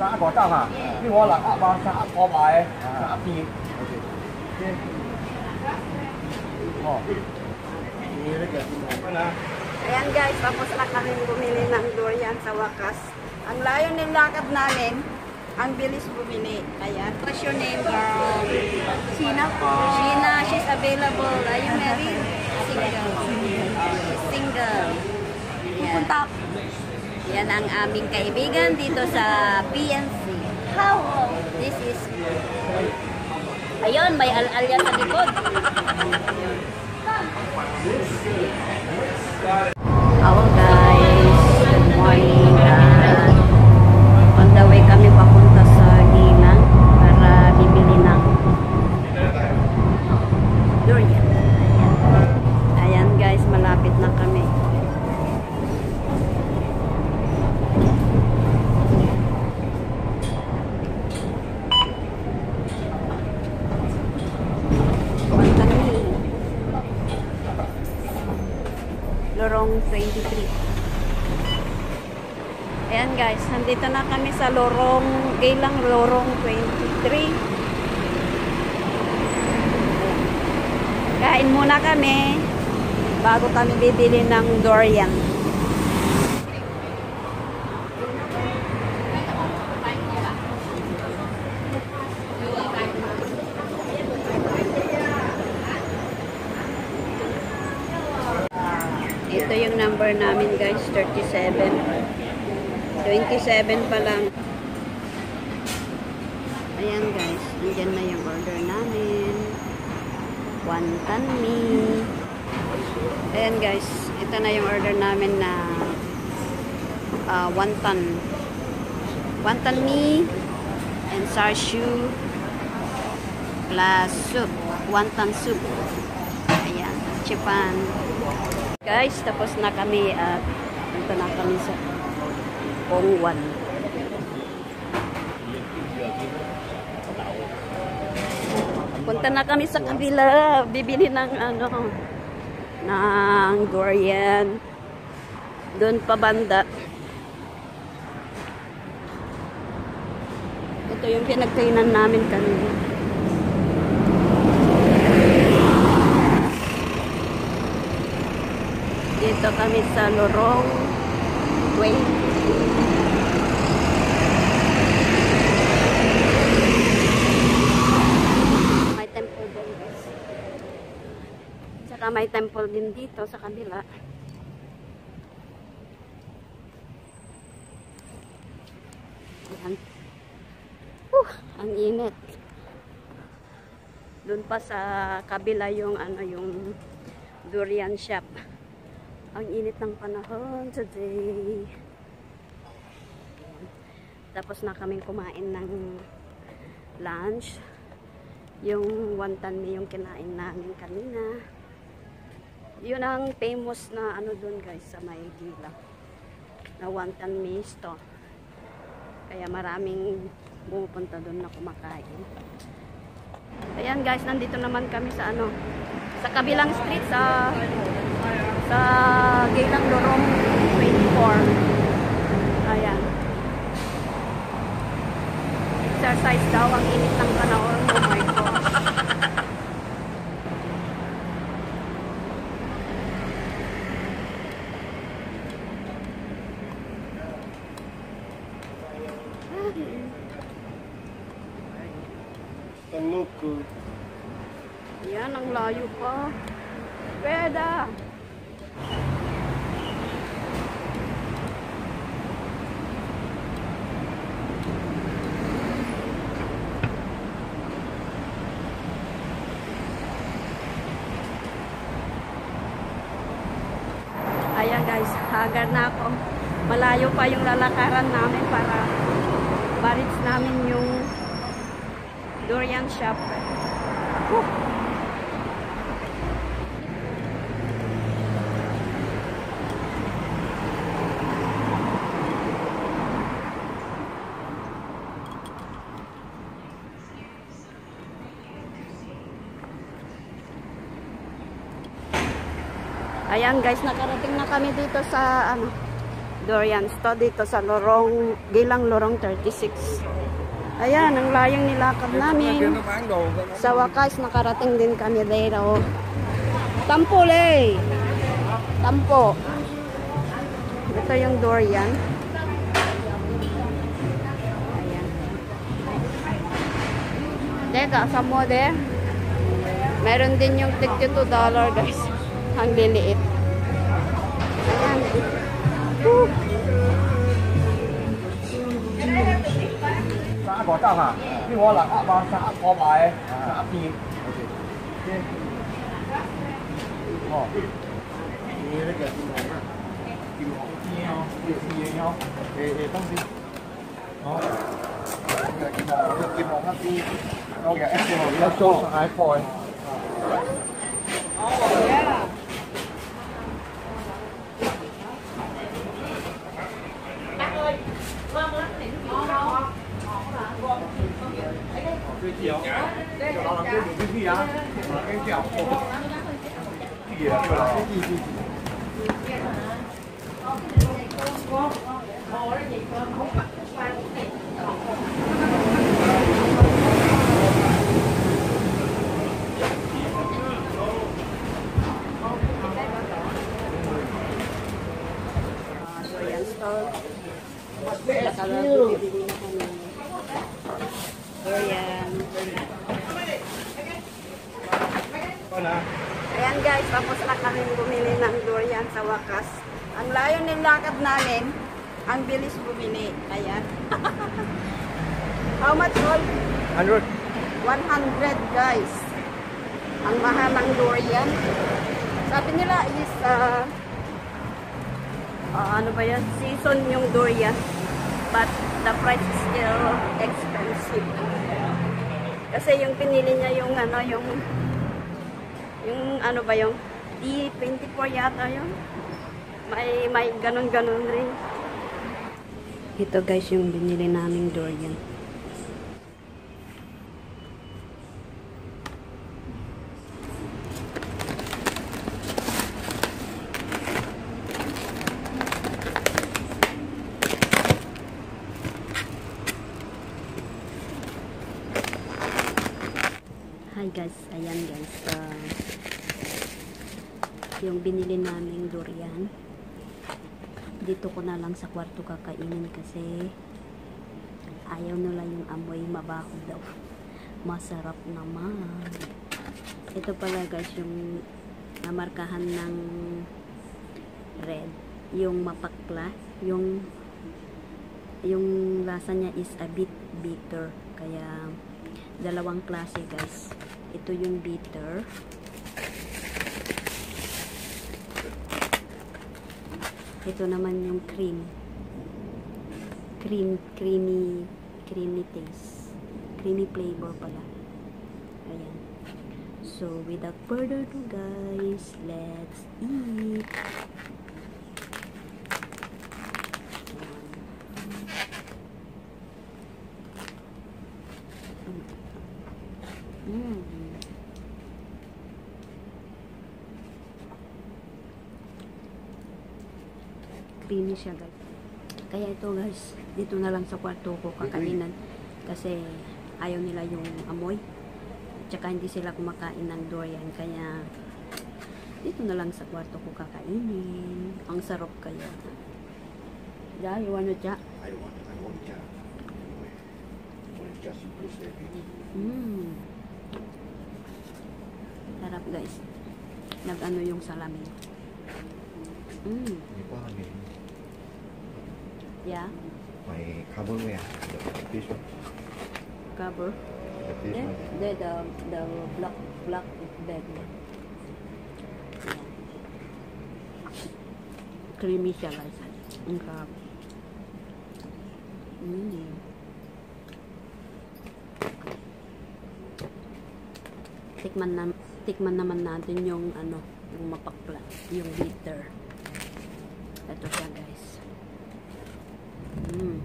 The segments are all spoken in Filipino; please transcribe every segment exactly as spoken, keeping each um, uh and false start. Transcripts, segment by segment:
三個得啊？呢個能噏啊，三個買，三片。Oh. Ayan guys, tapos na kami bumili ng durian sa wakas. Ang layo ng lakad namin, ang bilis bumili. Ayan. What's your name, girl? Sheena po. Sheena, she's available. Are you married? Single. She's single. Ayan. Yan ang aming kaibigan dito sa P N C. How? This is... Ayun, may al-alya sa likod. Hello guys, good morning. Uh, on the way kami papunta sa Gilang para bibili ng durian. Ayan guys, malapit na kami. Lorong twenty-three. Ayan guys, nandito na kami sa Lorong, Gilang Lorong twenty-three. Kain muna kami bago kami bibili ng durian. Ito yung number namin guys, thirty-seven. twenty-seven pa lang. Ayan guys, andyan na yung order namin. Wonton mee. Ayan guys, ito na yung order namin na uh, wonton. Wonton mee and char-siu plus soup. Wonton soup. Ayan, chipan. Guys, tapos na kami at punta na kami sa Pongwan. Punta na kami sa kabila, bibili ng ano, ng durian. Doon pa banda. Ito yung pinagkainan namin kanina. Dito kami sa Lorong twenty. May temple din. Saka may temple din dito sa kabila. Ayan. Uh, ang init. Doon pa sa kabila yung ano yung durian shop. Ang init ng panahon today. Tapos na kaming kumain ng lunch. Yung wonton mee yung kinain namin kanina. Yun ang famous na ano dun guys sa may Gilang. Na wonton mee store. Kaya maraming pumupunta dun na kumakain. Ayan guys, nandito naman kami sa ano, sa kabilang street sa sa Gilang Lorong twenty-four. Ayan. Exercise daw ang init ng panahon. Oh my gosh. Ayan, ang layo pa. Pweda. Ayan guys, hagar na ako. Malayo pa yung lalakaran namin para ma-reach namin yung durian shop. Uh. Ayan guys, nakarating na kami dito sa ano, durian store dito sa Lorong, Gilang Lorong thirty-six. Ayan, ang layong nilakad namin. Sa wakas, nakarating din kami dito. Tampo, lay! Tampo. Ito yung durian. Ayan. Teka, sa mode, meron din yung tig-two dollar guys. Ang liliit. Ayan. Woo! Xã có tao hả? Cái đó là ạ ba xã có bài, xã phim. Ồ. Ini là cái kim hồng á. Kim hồng kia không? Địa kia nhau. Ê ê tông gì? Đó. Cái kim hồng, kim hồng hấp đi. Đâu cái em kim hồng nó cho ai phôi. Oh yeah. Cái chiều cái đó là cái cái gì á? Cái chiều cái gì á? Cái gì gì? Durian store. Kalau bibili na kami. Durian. Ayan guys, tapos na kami bumili ng durian sa wakas. Ang layo ng lakad namin, ang bilis bumili. Ayan. How much all? one hundred. one hundred guys. Ang mahal ng durian. Sabi nila is uh, uh, ano ba yan? Season yung durian. But the price is still expensive. Kasi yung pinili niya yung ano, yung yung ano ba yung D twenty-four yata yun. May, may ganun-ganun rin. Ito guys yung binili naming durian. Hi guys, ayan guys, uh, yung binili naming durian, dito ko na lang sa kwarto kakainin kasi ayaw nila yung amoy, mabaho daw. Masarap naman. Ito pala guys yung namarkahan ng red, yung mapakla, yung yung lasa niya is a bit bitter, kaya dalawang klase guys. Ito yung bitter. Ito naman yung cream. Cream, creamy, creamy taste. Creamy flavor pala. Ayan. So, without further ado guys, let's eat. Mm. Creamy siya guys. Kaya ito guys, dito na lang sa kwarto ko kakainan kasi ayaw nila yung amoy. Tsaka hindi sila kumakain ng durian, kaya dito na lang sa kwarto ko kakainin. Ang sarap kaya. Ja, you wanna ja? I want, I want ja. I want just plus everything. Mm. Sarap guys. Nag-ano yung salamin. Mm. Ini apa lagi? Yeah. My carbonware. This one. Cover. This Yeah. one. The the the black black bag. Creamy siya guys. Ang sarap. Mm. Tikman na tikman naman natin yung ano, yung mapakla, yung bitter. Ito siya guys. Mm.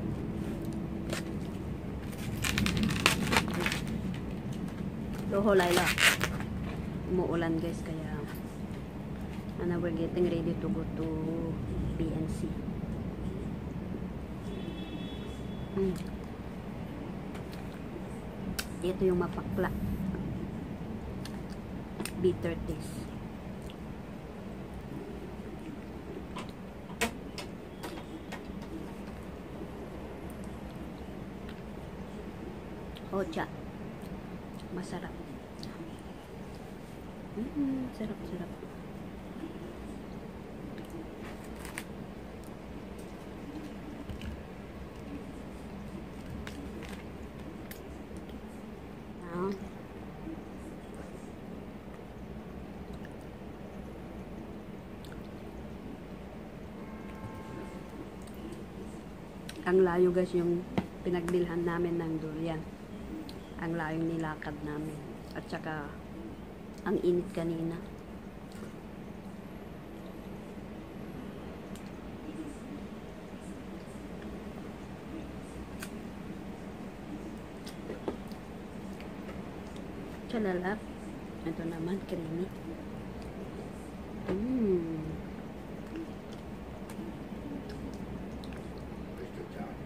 Loho Laila. Umuulan guys, kaya ano, we're getting ready to go to B N C. Hmm. Ito yung mapakla. Bitter taste. Hoja. Masarap. Mm, sarap, sarap. Ah. Ang layo guys yung pinagbilhan namin ng durian. Ang layong nilakad namin. At saka, ang init kanina. Chalalap. Ito naman, creamy. Mmm. Questo è già.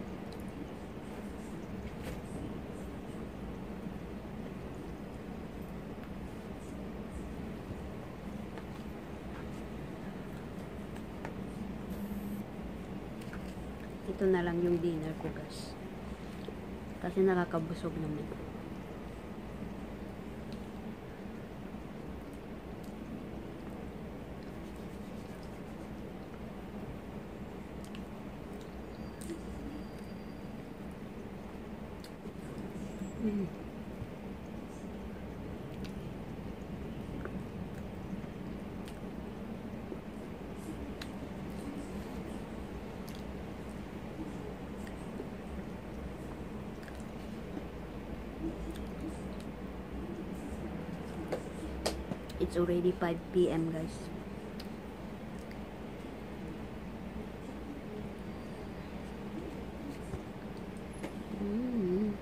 Ito na lang yung dinner ko guys. Kasi nakakabusog naman. Mm. It's already five P M guys. Mm.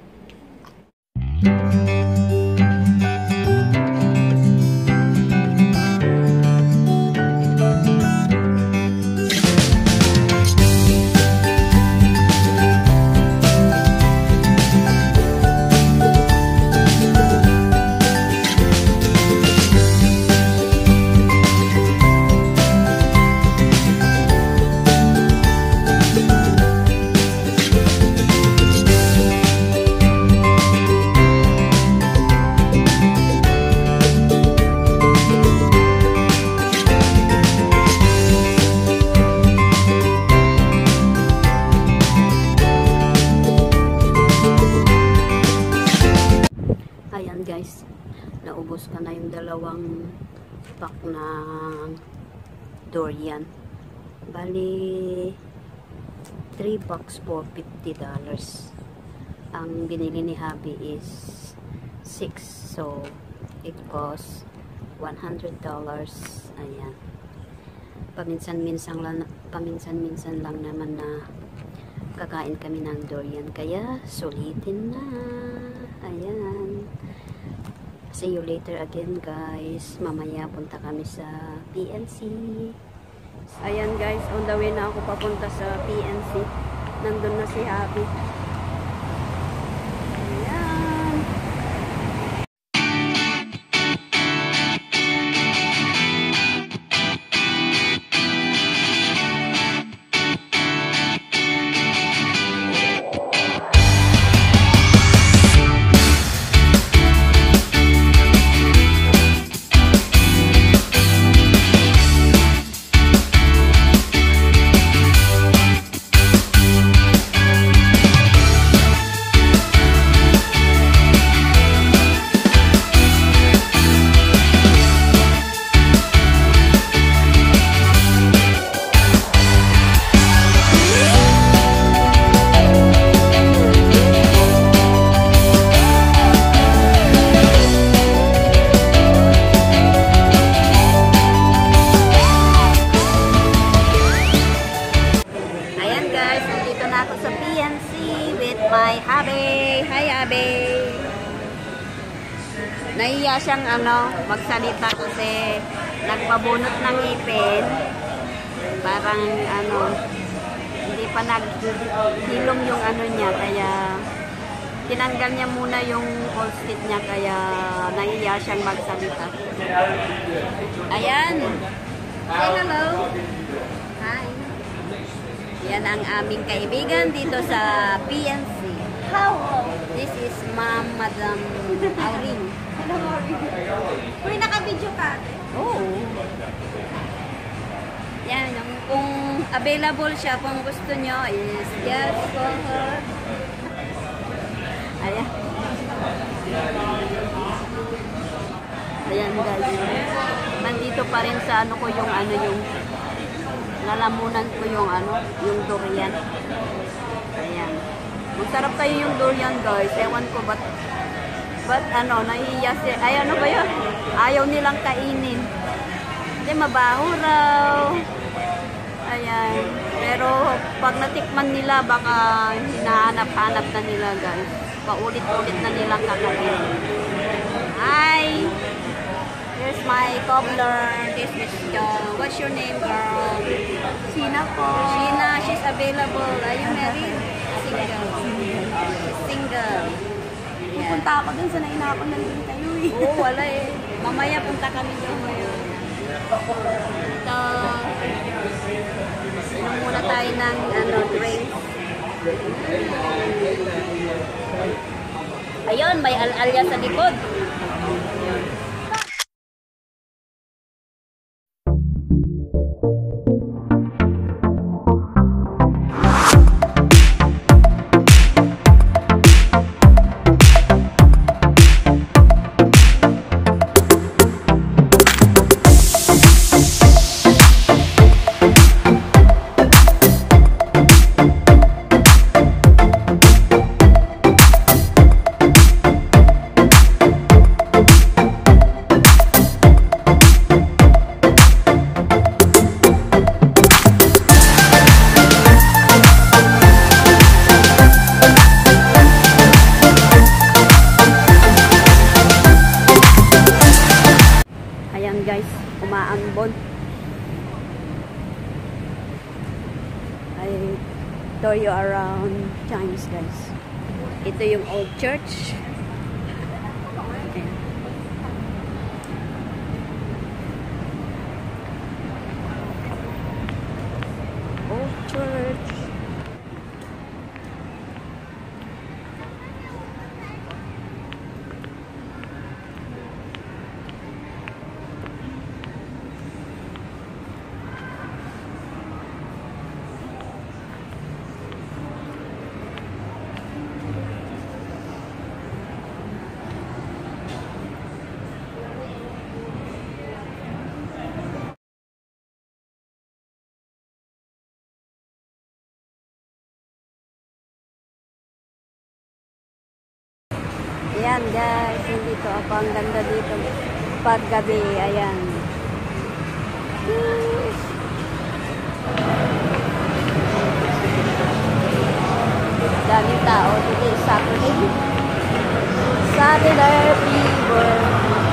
Ayan guys, naubos ka na yung dalawang pack ng durian. Bali, three bucks for fifty dollars. Ang binili ni Habi is six. So, it costs one hundred dollars. Ayan. Paminsan-minsan lang, paminsan-minsan lang naman na kakain kami ng durian. Kaya, sulitin na. Ayan. See you later again guys. Mamaya punta kami sa P N C. Ayan guys, on the way na ako papunta sa P N C. Nandun na si Habi. Ayan. my Habi. Hi, Habi. Nahiya siyang ano, magsalita kasi nagpabunot ng ipin. Parang ano, hindi pa naghilom yung ano niya, kaya tinanggal niya muna yung old state niya, kaya nahiya siyang magsalita. Ayan. Say hello. Hi. Yan ang aming kaibigan dito sa P N C. How? This is Ma'am Madam Auring. Hello, Auring. Uy, naka-video ka ate? Oo. Yan, yung, kung available siya, kung gusto nyo, is just call her. Ayan. Ayan guys. Nandito pa rin sa ano ko yung ano yung nalamunan ko yung ano, yung durian. Ayan. Masarap kayo yung durian guys. Ewan ko ba't ba't ano, nahiya si, ay ano ba yun? Ayaw nilang kainin. Hindi, mabaho raw. Ayan. Pero pag natikman nila, baka hinahanap-hanap na nila guys. Paulit-ulit na nilang kakainin. Hi! Here's my cobbler. This is uh, what's your name, girl? Sina po. Sheena, she's available. Are you married? Single. Single. Yeah. Pupunta ako dun sa nainakon na din kayo eh. Oo, wala eh. Mamaya punta kami doon ngayon. Ito. Inom muna tayo ng ano, drink. Ayun, may al-alya sa likod. Ayun. Guys, umaambon. I tour you around Chinese guys. Ito yung old church. Ayan. Old church. Ayan guys, dito ako. Ang ganda dito. Paggabi, ayan. Daming tao. Today is Saturday. Saturday fever.